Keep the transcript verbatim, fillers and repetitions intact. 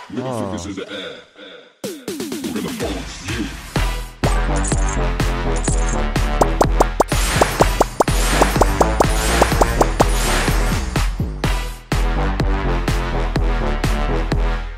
Middle fingers in the air. We're gonna bounce.